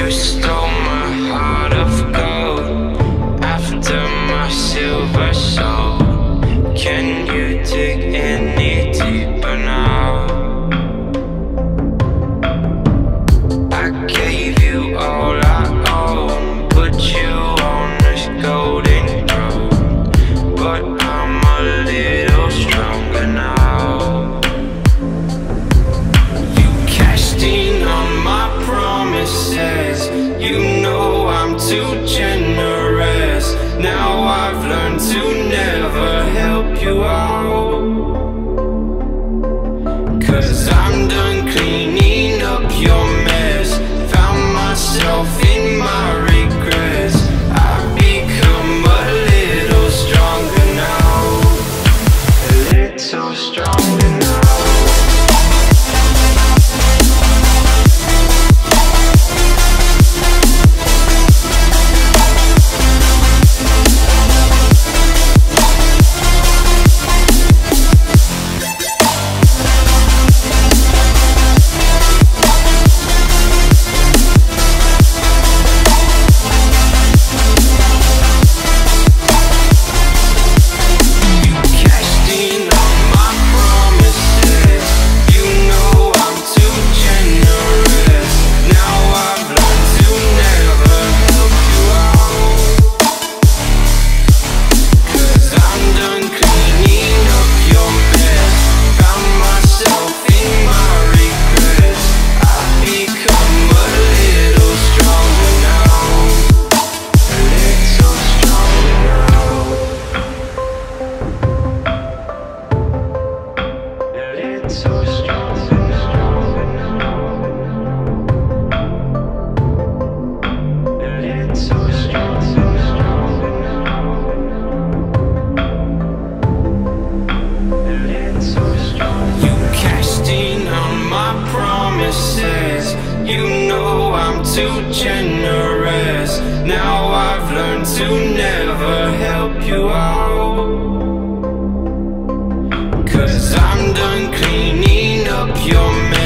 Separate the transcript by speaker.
Speaker 1: You stole my heart of gold after my silver soul. Can you dig any deeper now? I gave you all I own, put you on this golden throne, but I'm a little stronger now. You cashed in on my promises, you know I'm too generous. Now I've learned to never help you out, 'cause I'm done cleaning up your mess. Found myself in my regrets. I've become a little stronger now, a little stronger now. You know I'm too generous. Now I've learned to never help you out, 'cause I'm done cleaning up your mess.